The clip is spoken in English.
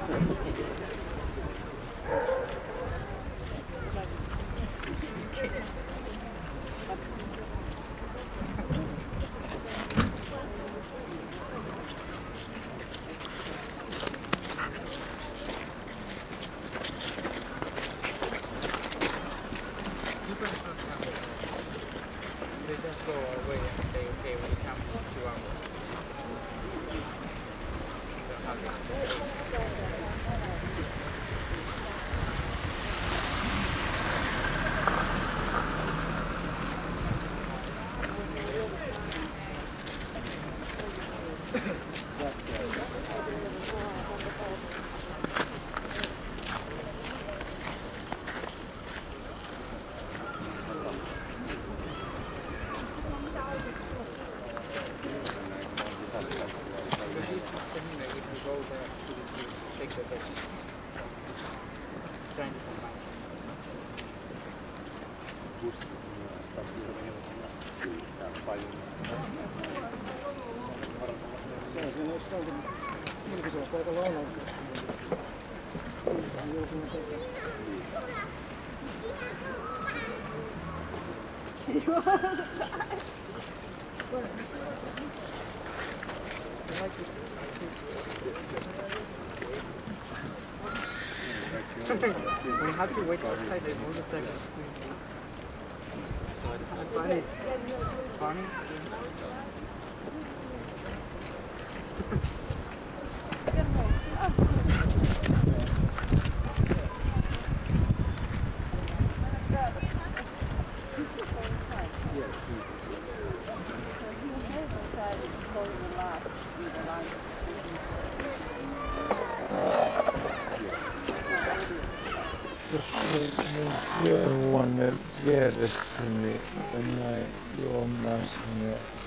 They just go away and say, okay, we come in 2 hours. We have to wait outside the motorcycle. Funny. Funny. Jos mun juonne vieressä, niin mennään juomaan sinne.